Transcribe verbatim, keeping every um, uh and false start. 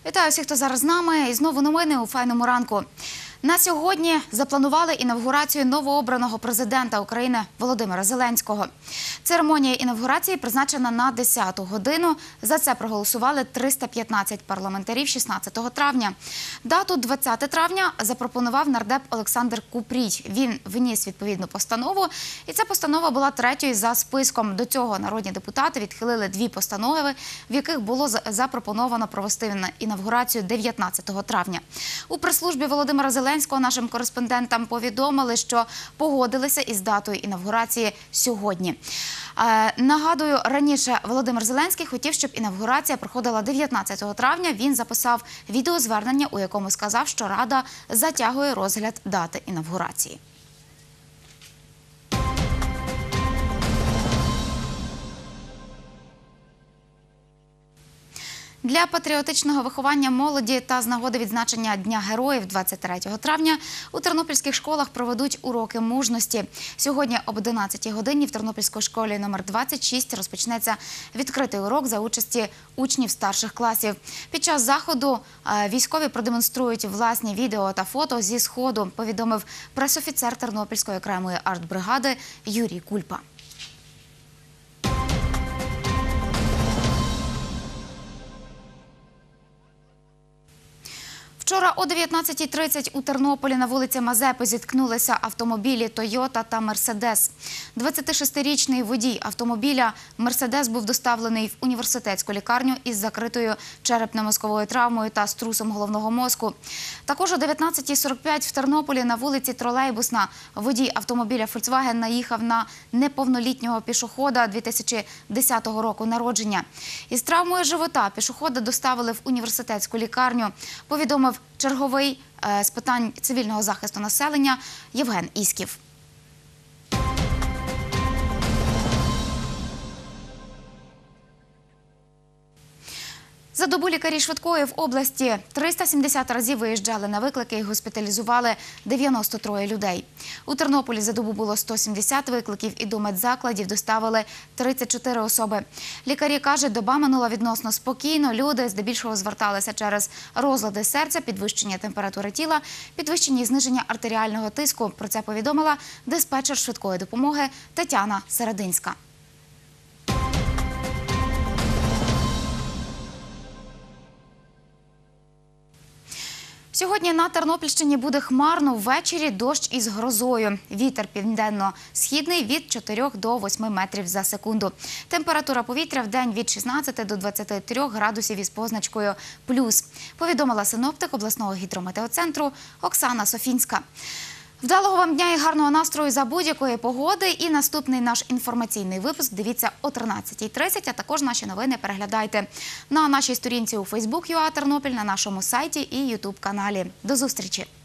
Вітаю всіх, хто зараз з нами. І знову новини у файному ранку. На сьогодні запланували інавгурацію новообраного президента України Володимира Зеленського. Церемонія інавгурації призначена на десяту годину. За це проголосували триста п'ятнадцять парламентарів шістнадцятого травня. Дату двадцяте травня запропонував нардеп Олександр Купрій. Він вніс відповідну постанову, і ця постанова була третьою за списком. До цього народні депутати відхилили дві постанови, в яких було запропоновано провести інавгурацію дев'ятнадцятого травня. У прес-службі Володимира Зеленського нашим кореспондентам повідомили, що погодилися із датою інавгурації сьогодні. Е, нагадую, раніше Володимир Зеленський хотів, щоб інавгурація проходила дев'ятнадцятого травня. Він записав відеозвернення, у якому сказав, що Рада затягує розгляд дати інавгурації. Для патріотичного виховання молоді та з нагоди відзначення Дня Героїв двадцять третього травня у тернопільських школах проведуть уроки мужності. Сьогодні об одинадцятій годині в Тернопільській школі номер двадцять шість розпочнеться відкритий урок за участі учнів старших класів. Під час заходу військові продемонструють власні відео та фото зі сходу, повідомив пресофіцер Тернопільської окремої артбригади Юрій Кульпа. Вчора о дев'ятнадцятій тридцять у Тернополі на вулиці Мазепи зіткнулися автомобілі «Тойота» та «Мерседес». двадцятишестирічний водій автомобіля «Мерседес» був доставлений в університетську лікарню із закритою черепно-мозковою травмою та струсом головного мозку. Також о дев'ятнадцятій сорок п'ять в Тернополі на вулиці Тролейбусна водій автомобіля «Фольксваген» наїхав на неповнолітнього пішохода дві тисячі десятого року народження. Із травмою живота пішохода доставили в університетську лікарню, повідомив черговий з питань цивільного захисту населення Євген Ісків. За добу лікарі швидкої в області триста сімдесят разів виїжджали на виклики і госпіталізували дев'яносто троє людей. У Тернополі за добу було сто сімдесят викликів і до медзакладів доставили тридцять чотири особи. Лікарі кажуть, доба минула відносно спокійно. Люди здебільшого зверталися через розлади серця, підвищення температури тіла, підвищення і зниження артеріального тиску. Про це повідомила диспетчер швидкої допомоги Тетяна Серединська. Сьогодні на Тернопільщині буде хмарно, ввечері дощ із грозою. Вітер південно-східний від чотирьох до восьми метрів за секунду. Температура повітря в день від шістнадцяти до двадцяти трьох градусів із позначкою плюс, повідомила синоптик обласного гідрометеоцентру Оксана Софінська. Вдалого вам дня і гарного настрою за будь-якої погоди. І наступний наш інформаційний випуск дивіться о тринадцятій тридцять, а також наші новини переглядайте на нашій сторінці у Фейсбук точка ю а Тернопіль, на нашому сайті і Ютуб каналі. До зустрічі!